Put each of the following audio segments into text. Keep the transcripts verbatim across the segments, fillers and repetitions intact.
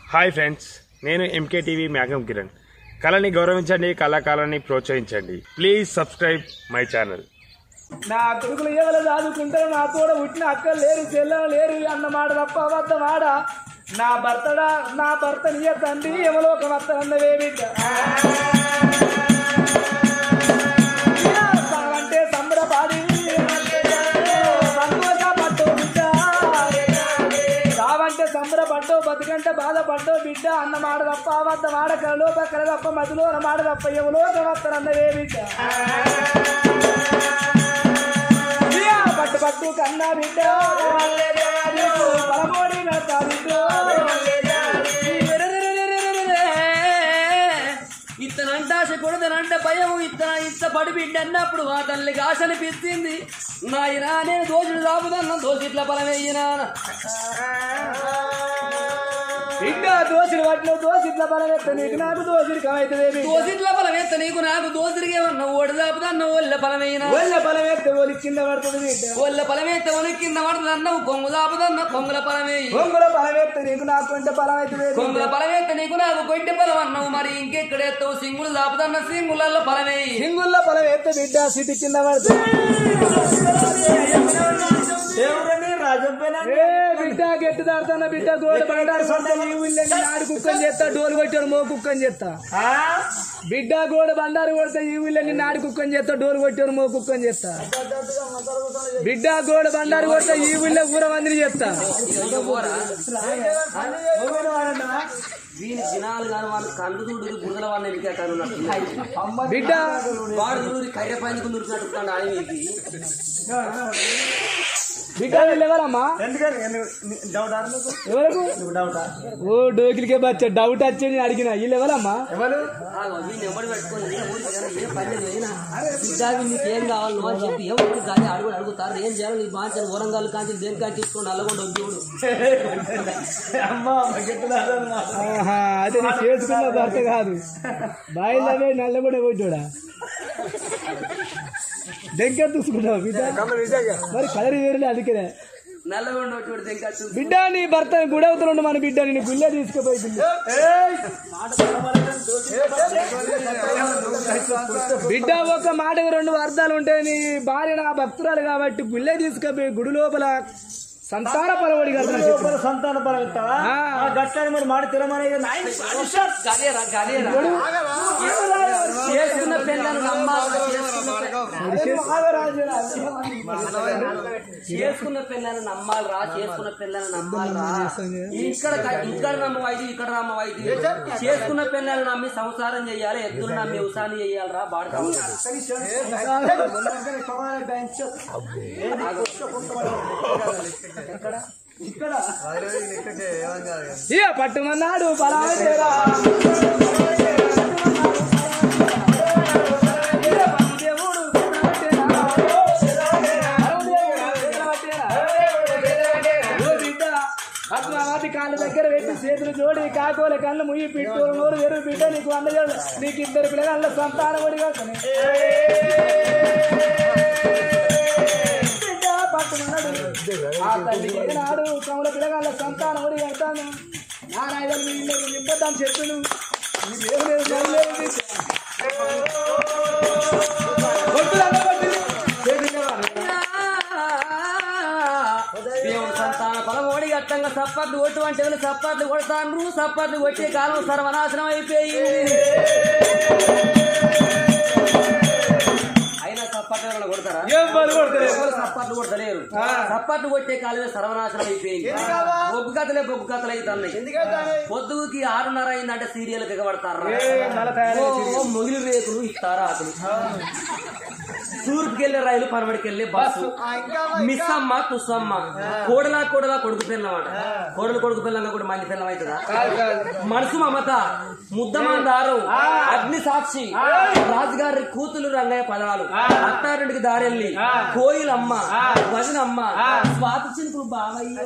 Hi friends, నేను MK TV మ్యాగం కిరణ్. కళని గౌరవించండి, కళాకారాన్ని ప్రోత్సహించండి. Please subscribe my channel. నా కొడుకులు ఎవరు చదువుకుంటారు, నా తోడ పుట్టిన అక్కలు లేరు, చెల్లెలు లేరు అన్నమాట తప్ప అబద్ధమాడ. నా భర్తడా నా భర్త నీ తండ్రి ఎవరో ఒక భర్త అన్నవే బిడ్డ అంటే సంబరపాడి సంతోషపడ్డో బిడ్డ, సావంటే సంబరపడ్డో, బతికంటే బాధపడ్డో బిడ్డ అన్నమాట తప్ప అబద్ధమాడ. కలలో పక్కన తప్ప మధ్యలో మాట తప్ప ఎవరో ఒక భర్త అన్నవే బిడ్డ. పట్టు పట్టు కన్నా బిడ్డ బలమోడి ఇతనంట ఆశ కొడదనంట భయము ఇతన ఇంత పడి బిడ్డ అన్నప్పుడు ఆ తల్లికి ఆశ అనిపిస్తుంది. నాయనా నేను దోషుడు దాపుదన్నా దోషిట్ల బలమయ్యినా బిడ్డ దోషుడు పట్టిన దోషిట్ల బలమెత్త నీకు నాకు దోషుడి కమైతుంది. దోషిట్ల బలమెత్త నీకు నాకు దోషుడికి ఏమన్నా ఓడి దాపుదన్న ఒళ్ళ బలమైనా ఒళ్ళ బలమెత్త ఒలి కింద పడుతుంది బిడ్డ. ఒళ్ళ బలమెత్త ఒలి కింద పడుతుంది అన్నావు కొంగు దాపుదన్న కొంగుల బలమే కొంగుల బలమెత్త నీకు నాకు కొంట బలం అవుతుంది. కొంగుల బలమెత్త నీకు నాకు కొంటె బలం అన్నావు. మరి ఇంకెక్కడెత్తావు సింగులు దాపుదన్న సింగులలో బలమే సింగుల్లో బలమెత్త బిడ్డ సిటీ కింద పడుతుంది. బిడ్డ గట్టి దాడుతున్న బిడ్డ గోడ బండారు నాడు కుక్కని చేస్తా, డోలు కొట్టాడు మో కుక్కని చేస్తా. బిడ్డ గోడ బండారు కొడతా ఈ ఊళ్ళని నాడు కుక్కని చేస్తా, డోలు కొట్టాడు మో కుక్కని చేస్తా. బిడ్డ గోడ బండారు కొడతా ఈ ఊళ్ళో ఊర మందిని చేస్తా. బిడ్డ బిడ్డ ఎవరమ్మా ఓ డోకిలికే బచ్చా డౌట్ వచ్చి నేను అడిగిన వీళ్ళు ఎవరమ్మా ఎవరు నీకేం కావాలి అని చెప్పి ఎవరు కానీ అడుగు అడుగుతారు. ఏం చేయాలి నీ బాగా వరంగల్ కాంచి దేని కాంచి తీసుకొని అల్లగొండ వచ్చేవాడు. అదే నీ చేసుకున్న భర్త కాదు, బాయిలవే నల్లబడి పోయిటోడా దెంక చూసుకుంటావు బిడ్డ. మరి కలర్ వేరులే అందుకనే నల్లగొండ బిడ్డ. నీ భర్త గుడవుతున్నాడు మన బిడ్డ నేను గుళ్ళే తీసుకుపోయింది బిడ్డ. ఒక మాటకు రెండు అర్థాలు ఉంటాయి. నీ భార్య నా భక్తురాలు కాబట్టి గుళ్ళే తీసుకుపోయి గుడి లోపల సంతాన పరవడి కడతాను. సంతాన పరవ మరి మాట తిరమని చేసుకున్న పిల్లలు నమ్మాలి, చేసుకున్న పిల్లలు నమ్మాలరా, చేసుకున్న పిల్లలు నమ్మాలరా. ఇక్కడ ఇక్కడ నమ్మవైద్యు ఇక్కడ నమ్మవైద్యు చేసుకున్న పిల్లలు నమ్మి సంసారం చెయ్యాలి, ఎద్దులు నమ్మి ఉసాని చెయ్యాలరా. బాడతా పట్టుమన్నాడు పలానా కాళ్ళ దగ్గర పెట్టి చేతులు జోడి కాకోల కళ్ళు ముయ్యి పిట్టు నూరు ఎరువు బిడ్డ నీకు అందజేడు నీకు ఇద్దరు పిల్లగాళ్ళ సంతానం ఒడిగా బిడ్డ పట్టుకున్నాడు. ఆ తల్లికి నాడు కమల పిల్లగాళ్ళ సంతానం ఒడి కడతాను. నారాయణ మీ ఇల్లు నింపదాన్ని చెట్టును దేవుడు సంతాన పొలమోడి గట్టంగా సప్పట్లు కొట్టు అంటే సప్పట్లు కొడతాను. సప్పట్లు కొట్టే కాలం సర్వనాశనం అయిపోయింది. అయినా సప్పట్లు కొడతారా? సప్పట్లు కొడతలేరు. సప్పట్లు కొట్టే కాలమే సర్వనాశనం అయిపోయింది. బొగ్గు కథలే బొగ్గు కథలు అవుతున్నాయి. పొద్దుకి ఆరున్నర అయిందంటే సీరియల్ దిగబడతారా? మొగిలి రేకులు ఇస్తారా అతను తూర్పుకెళ్లే రైలు పనబడికెళ్లే బస్సు మిస్ అమ్మ తుస్సమ్మ కోడలా కోడలా కొడుకు పిల్లమాట. కోడలు కొడుకు పిల్లగా కూడా మంది పిల్లం అవుతుందా? మనసు మమత ముద్దమందారు అగ్ని సాక్షి రాజుగారి కూతులు రంగయ్య పదాలు అత్తారింటికి దారెల్లి కోయిలమ్మ వదినమ్మ స్వాతి చినుకులు బావయ్య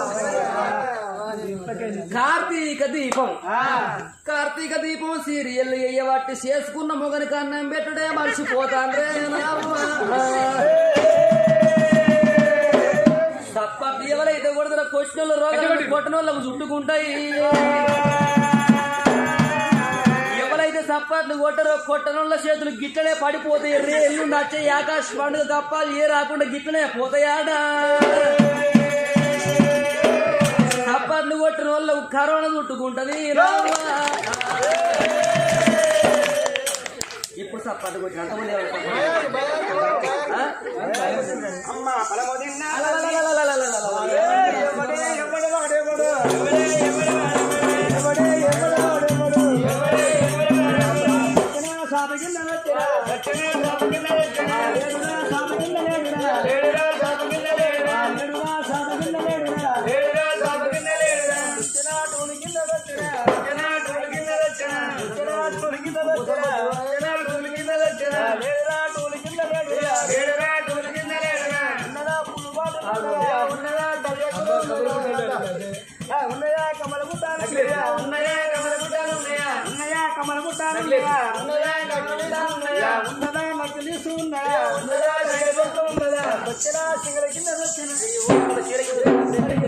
కార్తీక దీపం కార్తీక దీపం సీరియల్ అయ్యవాటి చేసుకున్న మొగని కన్నం పెట్టుడే మర్చిపోతాండ్రే. తప్ప ఎవరైతే కొడుతున్న కొట్టిన రోగాలు కొట్టిన వాళ్ళకు చుట్టుకుంటాయి. చప్పట్లు కొట్టరు కొట్టనున్న చేతులు గిట్లనే పడిపోతాయి రే ఎల్లు నచ్చే ఆకాశ పండుగ తప్ప ఏ రాకుండా గిట్లనే పోతాయాడా చప్పట్లు కొట్టిన వాళ్ళు కరోనా చుట్టుకుంటది ఇప్పుడు చప్పట్లు కొట్టిన ఉన్నాయా కమల గుట్టాలు ఉన్నాయా ఉన్నాయా కమల గుట్టాలు ఉన్నాయా ఉన్నాయా కమల గుట్టాలు ఉన్నాయా ఉన్నాయా కమల ఉన్నాయా ఉన్నదా నకిలీ ఉన్నాయా ఉన్నదా రేపొక్క ఉన్నదా వచ్చినా సింగల కింద వచ్చినా ఓ చీర కింద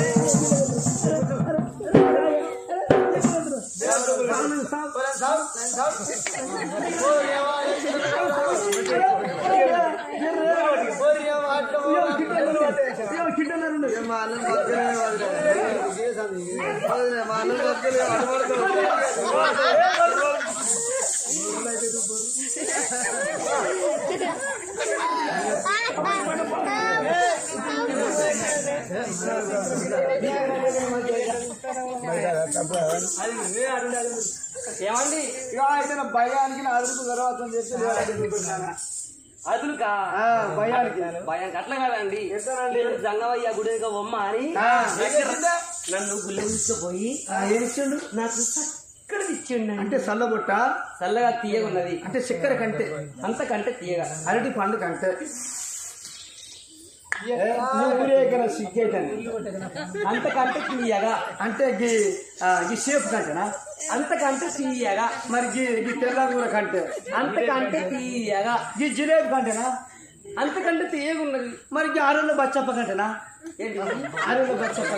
ఏమండి ఇక అయితే భయానికి అదుపు తర్వాత అదులుకా భయానికి భయానికి అట్లా కాదండి జంగవయ్య గుడి దగ్గర బొమ్మ అని నన్ను గుళ్ళ తీసుకుపోయి ఏమిచ్చిండు నాకు చక్కగా ఇచ్చిండు అంటే సల్లబొట్ట చల్లగా తీయగున్నది అంటే చక్కెర కంటే అంతకంటే తీయగా అరటి పండు కంటే సిగ్గైతాను అంతకంటే తీయగా అంటే గీ గీ షేప్ కంటేనా అంతకంటే తీయగా మరి గీ గీ తెల్లగూర కంటే అంతకంటే తీయగా గీ జిలేబీ కంటేనా అంతకంటే తీయగున్నది మరి గీ ఆరులో బచ్చప్ప కంటేనా ఏంటి ఆరులో బచ్చప్ప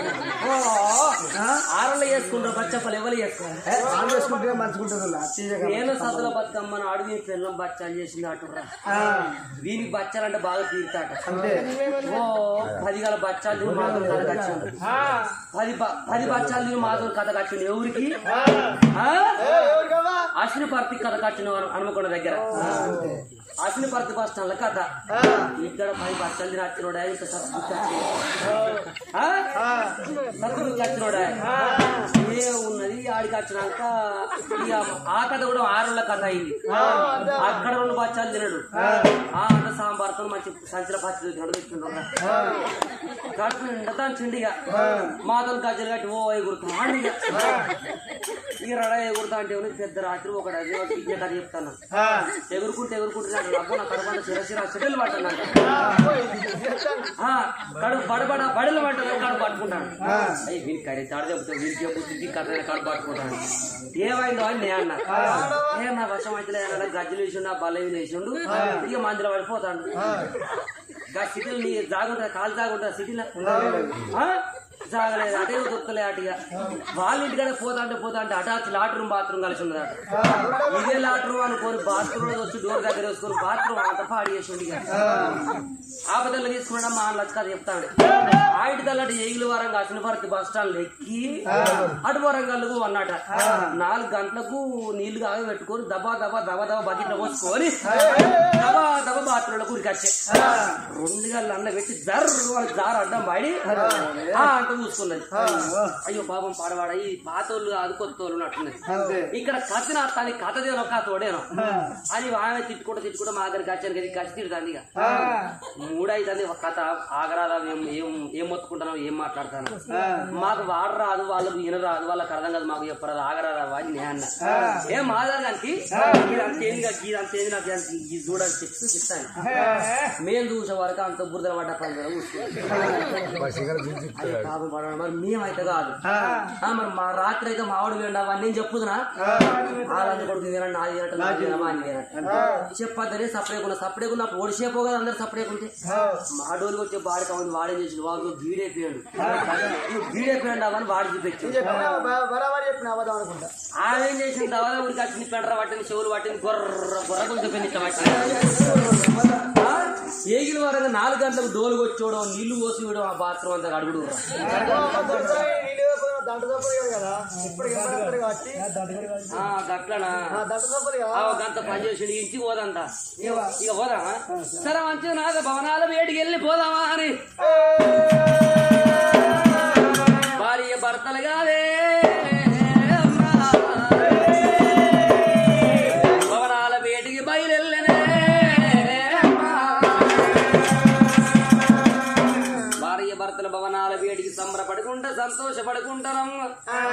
ఆరలో వేసుకుంటారు బచ్చప్పలు ఎవరు వేసుకుంటారు ఆరు వేసుకుంటే మంచుకుంటారు నేను సద్దుల బతుకమ్మను అడుగు పిల్లం బచ్చాలు చేసింది అటురా దీనికి బచ్చాలంటే బాగా తీరుతాట అంటే ఓ పది గల బచ్చాలు తిని మాధురు కథ కచ్చిండు పది పది బచ్చాలు తిని మాధురు కథ కచ్చిండు ఎవరికి అశ్విని పర్తి కథ కచ్చిన హనుమకొండ దగ్గర అశ్విని పర్తి బస్ స్టాండ్ కథ ఇక్కడ పది బచ్చాలు తిని వచ్చినోడా ఇంత సత్తులు వచ్చినోడా ఏ ఉన్నది ఆడికి వచ్చినాక ఇక ఆ కథ కూడా ఆరుల కథ అయింది అక్కడ రెండు బచ్చాలు తినడు ఆ అంత సాంబార్తో మంచి సంచల పచ్చి నడుస్తున్నాడు కడుపు నిండా దాని చిండిగా మాతలు గజ్జలు కట్టి ఓ ఎగురుతున్నాడు ఇక ఇక రడ ఎగురుతా అంటే పెద్ద రాత్రి ఒకటి అదే విద్య కథ చెప్తాను ఎగురుకుంటే ఎగురుకుంటే అబ్బో నా కడుపు శిరశిర చెడ్డలు పట్టాను కడుపు బడబడ బడలు పట్టాను కడుపు పట్టుకుంటాను అయ్యి వీరికి కడి తాడు చెప్తాను వీరికి చెప్తుంది కథ కడుపు పట్టుకుంటాను ఏమైందో అని నేను అన్నా ఏ నా వర్షం అయితే అన్నాడు గజ్జలు వేసిండు ఆ బల్ల వేసిండు ఇక మందులో పడిపోతాడు సిటీలు నీ జాగుంటా కాలు జాగుంటా సిటీలో జాగలేదు అటే దొరకలే అటుగా వాళ్ళ ఇంటికాడ పోతా అంటే పోతా అంటే అటాచ్ లాట్రూమ్ బాత్రూమ్ కలిసి ఉన్నదట ఇదే లాట్రూమ్ అనుకోని బాత్రూమ్ లో వచ్చి డోర్ దగ్గర వేసుకొని బాత్రూమ్ అంత పాడి చేసి ఆపదల్లో తీసుకున్నా మా అన్న లచ్చ చెప్తాడు ఆ ఇంటి తల్లటి ఏగుల వరంగా అసనపర్తి బస్ స్టాండ్ ఎక్కి అటు వరంగల్కు అన్నట నాలుగు గంటలకు నీళ్లు కాగా పెట్టుకొని దబా దబా దబా దబా బకెట్లో పోసుకొని దబా దబా బాత్రూమ్ లో కూరికొచ్చే రెండు గంటలు అన్న పెట్టి జర్రు వాళ్ళకి జారు అడ్డం పడి అంత చూసుకున్నది అయ్యో పాపం పాడవాడ ఈ పాతోళ్ళు కాదు కొత్త వాళ్ళు ఉన్నట్టున్నది ఇక్కడ కథ తన కథ దేనో కథ తోడేనో అని ఆమె తిట్టుకుంటూ తిట్టుకుంటూ మా దగ్గరికి వచ్చాను కదా కచ్చి తిడుతుంది ఇక మూడైతుంది ఒక కథ ఆగరాదా ఏం ఏం మొత్తుకుంటానో ఏం మాట్లాడతాను మాకు వాడ రాదు వాళ్ళకు ఈయన రాదు వాళ్ళకి అర్థం కాదు మాకు చెప్పరాదు ఆగరాదా అని నేను అన్న ఏం మాదానికి ఇదంతేంది ఇదంతేంది నాకు ఇది చూడాలి చెప్తూ చెప్తాను మేము చూసే వరకు అంత బురదల పడ్డ పని పాపం పడడం మరి మేమైతే కాదు మరి మా రాత్రి అయితే మావాడు వేయండి అవన్నీ చెప్పుదునా వాళ్ళందరూ కొడుకు తినండి నాది తినట్టు చెప్పొద్దని సపరేకున్నా సపరేకున్నా ఓడిసేపో కదా అందరు సపరేకుంటే మా డోలు వచ్చే బాడి కావాలి వాడే చేసి వాడు గీడైపోయాడు గీడైపోయాడు అవన్నీ వాడి చూపించాడు అవదాం అనుకుంటా ఆమెం చేసిన దవల ఊరికి వచ్చి పెంటర పట్టింది చెవులు పట్టింది గొర్ర గొర్రకులు చెప్పింది ఇట్లా పట్టి ఏగిన వారంగా నాలుగు గంటలకు డోలు కొట్టడం నీళ్లు పోసి ఇవ్వడం ఆ బాత్రూమ్ అంతా అడుగుడు గట్లనా గంట పని చేసి ఇంటికి పోదంట ఇక పోదామా సరే మంచిగా నాగ భవనాల వేడికి వెళ్ళి పోదామా అని భార్య భర్తలు కాదే భవనాల వేడికి బయలునే భార్య భర్తల భవనాల వేడికి సంబరపడుకుంటా సంతోషపడుకుంటారమ్మ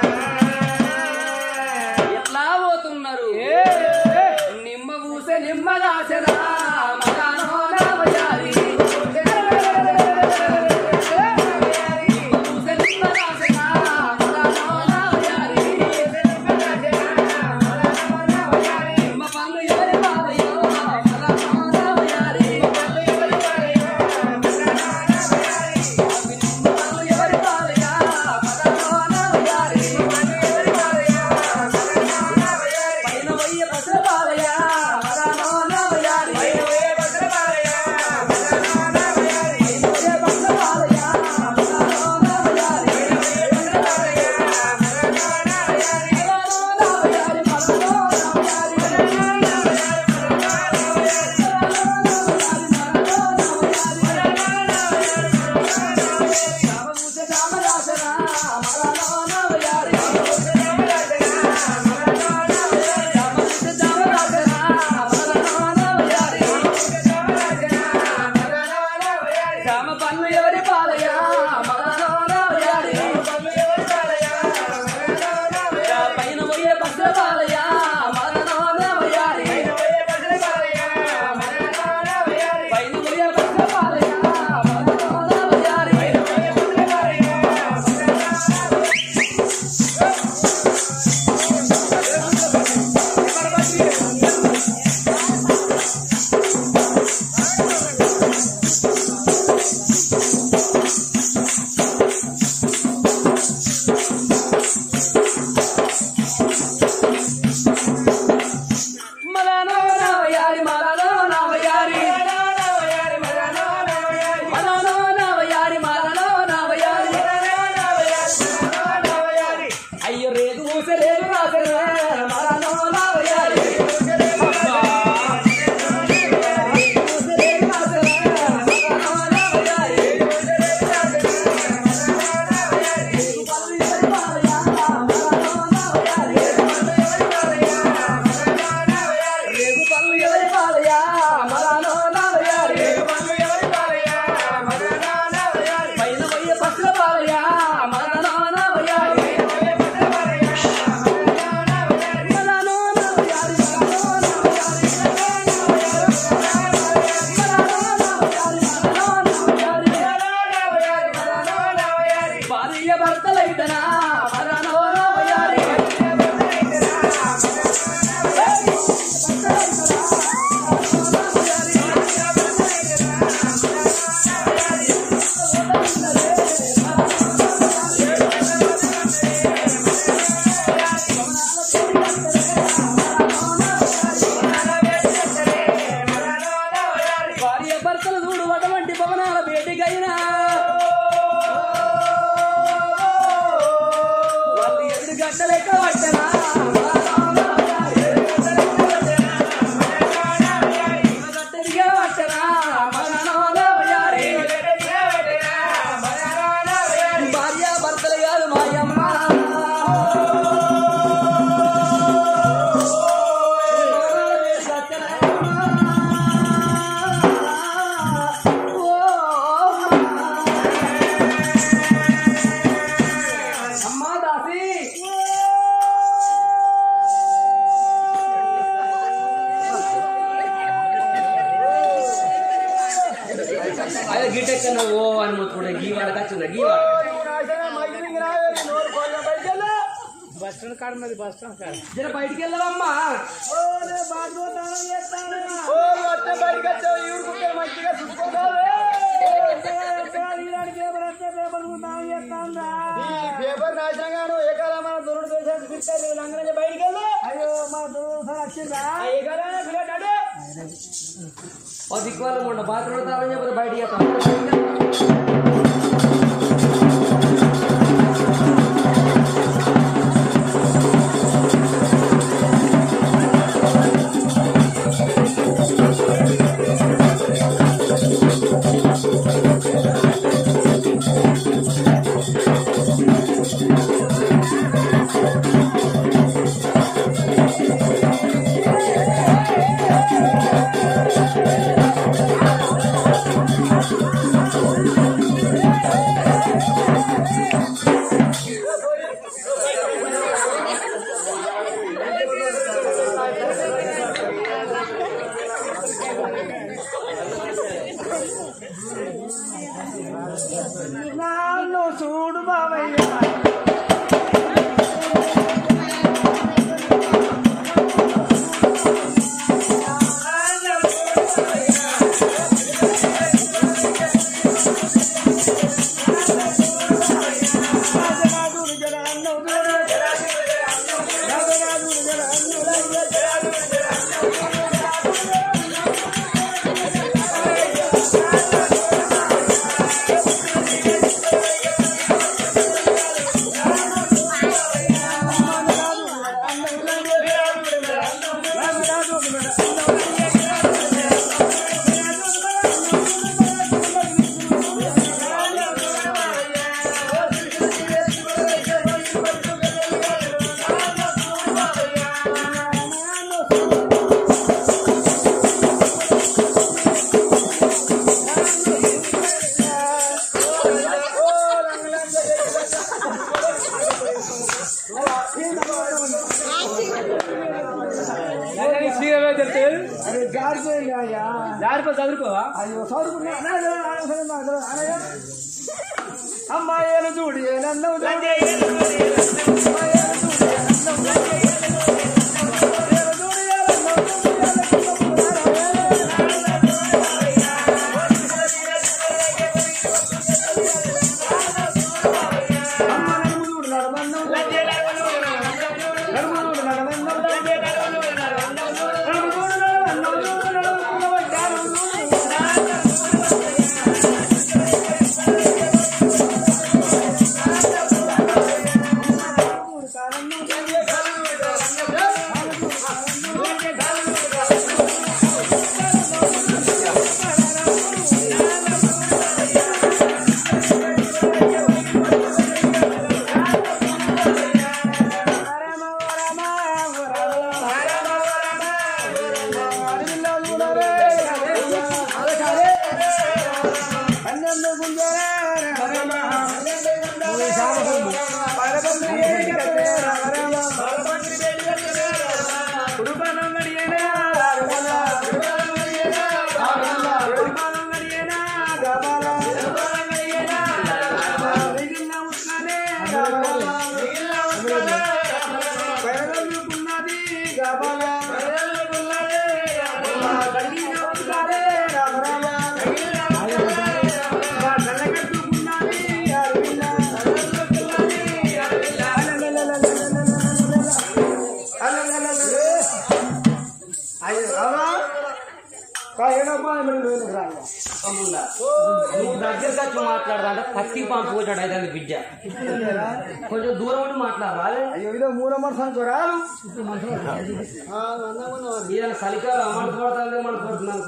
ఎట్లా పోతున్నారు నిమ్మ పూసే నిమ్మ దాసరా జర బయటికి వెళ్ళవమ్మా పేపర్ నాశనంగాను ఏ కాలం మన దొరుడు బయటికి వెళ్ళు. అయ్యో మా దోసారి వచ్చిందా అయ్యగారు దిక్కువాళ్ళు ఉండ బాత్రూమ్ తాగని చెప్పి బయటికి చూడు బాబయ్య జారిపో చదువుకోవా అయ్యో చదువుకున్నా అమ్మాయిలు చూడి నన్ను దగ్గరగా మాట్లాడదా కత్తి పంపు వచ్చాడు అయితే బిడ్డ కొంచెం దూరం ఉండి మాట్లాడాలి. అయ్యో మూడో మనసు రాదు ఇవాళ చలికాలం మనసు పడుతుంది మనసు పడుతున్నాను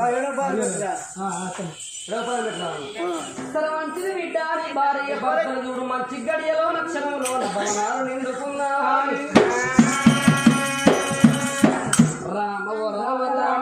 సార్ మంచిది బిడ్డ భార్య భర్తలు చూడు మంచి గడియలో నక్షరంలో భవనాలు నిండుకున్నా రామ రామ రామ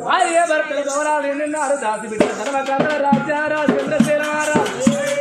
భార్య భర్తల భవనాలు నిన్నారు దాసి బిడ్డ ధర్మకాంత రాజా రాజేంద్ర సేనారా